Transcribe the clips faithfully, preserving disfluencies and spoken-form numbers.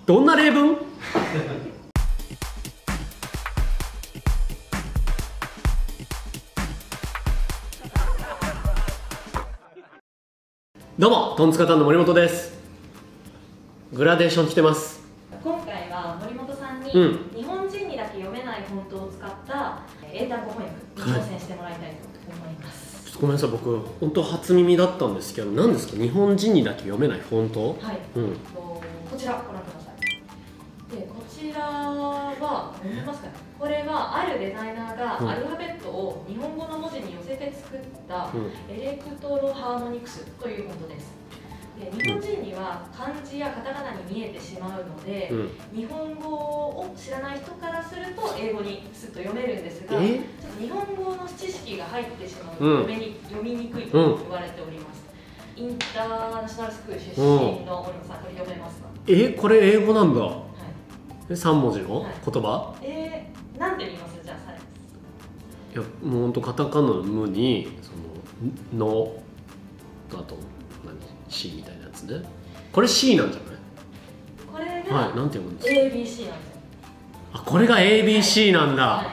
どんな例文？どうも、トンツカタンの森本です。グラデーション来てます。 今回は森本さんに、 うん、 日本人にだけ読めないフォントを使った英単語翻訳に挑戦してもらいたいと思います。 ちょっとごめんなさい、僕本当初耳だったんですけど、何ですか、日本人にだけ読めないフォント？ はい、うん、こちらご覧ください。で、こちらは読めますかね。これはあるデザイナーがアルファベットを日本語の文字に寄せて作ったエレクトロハーモニクスというフォントです。で、日本人には漢字やカタカナに見えてしまうので、うん、日本語を知らない人からすると英語にすっと読めるんですが、ちょっと日本語の知識が入ってしまうと読めに、うん、読みにくいと言われております。インターナショナルスクール出身の森本さん、これ読めますか？ え、これ英語なんだ。はい、さん文字の言葉？ はい、えー、なんて言います？じゃあさいや、もうほんとカタカナの無にそののあと何 C みたいなやつね。これ C なんじゃない？ これが、 はい、なんて読むんですか？ エービーシー なんですよ。あ、 これが エービーシー なんだ。 はい、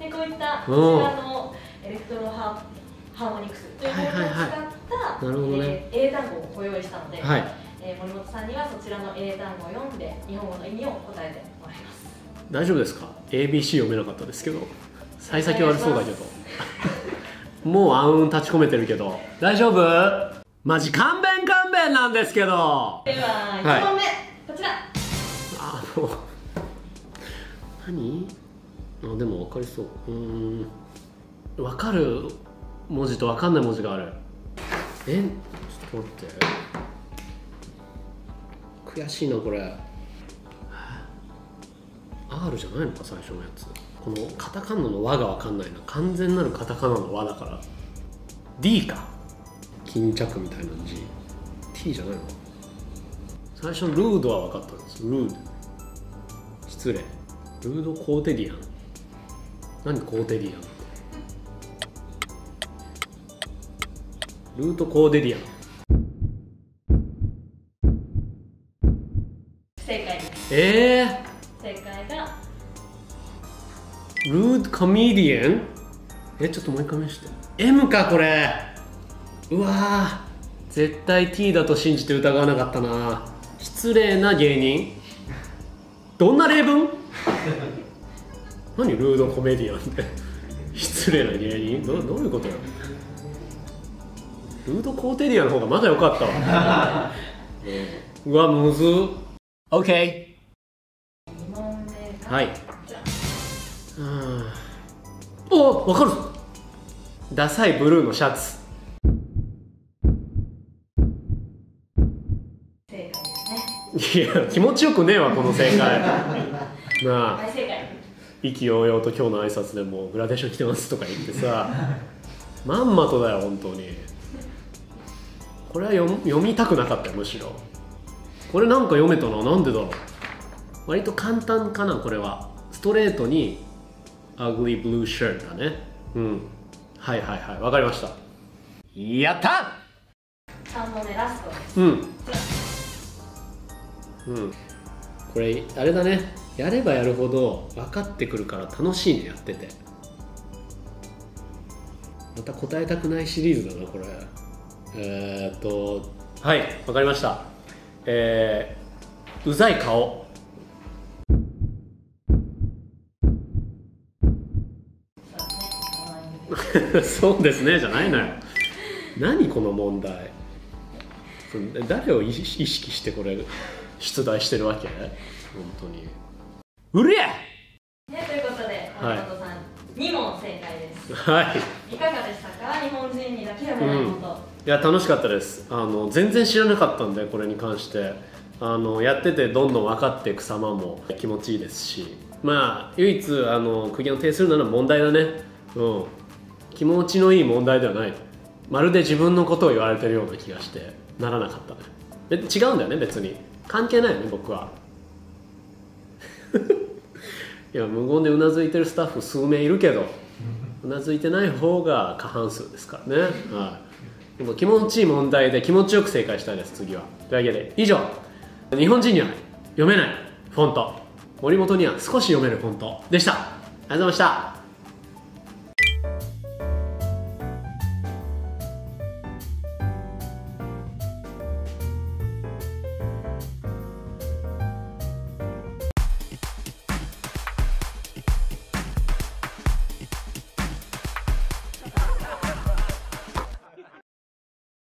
で、こういったこちらのエレクトロハーモニクスというものを使った英単語をご用意したので、はい、えー、森本さんにはそちらの英単語を読んで日本語の意味を答えてもらいます。 大丈夫ですか？ エービーシー 読めなかったですけど、幸先悪そうだけどもう暗雲立ち込めてるけど大丈夫？マジ勘弁勘弁なんですけど。ではいち問目、こちら。 あの何？あ、でも分かりそう。うーん、分かる文字と分かんない文字がある。え、ちょっと待って、悔しいなこれ。 R じゃないのか最初のやつ。このカタカナの和が分かんないな。完全なるカタカナの和だから D か。巾着みたいな字 T じゃないのか。最初のルードは分かったんです。ルード、失礼。ルードコーテリアン。何コーテリアンって。ルートコーデリアン。 正解です。 えー正解がルードコメディアン。え、ちょっともう一回見して。 M かこれ。うわー、絶対 T だと信じて疑わなかったな。失礼な芸人。どんな例文？何ルードコメディアンって失礼な芸人。 ど, どういうことよ。ルードコーテリアの方がまだ良かったわうわ、むずっ。 OK。 に問目がはい。お、分かる。ダサいブルーのシャツ。 正解ですね。 いや、気持ちよくねえわこの正解なあ、 大正解。 意気揚々と今日の挨拶でもうグラデーション来てますとか言ってさまんまとだよ本当に。これは 読, 読みたくなかったよ、むしろ。これなんか読めたな。なんでだろう。割と簡単かな。これはストレートにUgly Blue Shirt だね。うん、はいはいはい、わかりました。やった。 さん問目ラストです。 うんうん、これあれだね、やればやるほど分かってくるから楽しいね、やってて。また答えたくないシリーズだなこれ。えー、っとはい、わかりました。えー、うざい顔。そうですねじゃないのよ。何この問題。誰を意識してこれ出題してるわけ？本当にうりゃ、 ね、ということで森本さん、はい、に問正解です。 はい、 いかがでしたか？日本人にだけ読めないこと、うん、いや楽しかったです。あの全然知らなかったんで、これに関してあのやっててどんどん分かっていく様も気持ちいいですし、まあ唯一あの苦言を呈するなら問題だね。うん、気持ちのいい問題ではない。まるで自分のことを言われてるような気がしてならなかったね。で違うんだよね、別に関係ないよね僕はいや、無言でうなずいてるスタッフ数名いるけど、うなずいてない方が過半数ですからね。はい、でも気持ちいい問題で気持ちよく正解したいです、次は。というわけで以上、日本人には読めないフォント、森本には少し読めるフォントでした。ありがとうございました。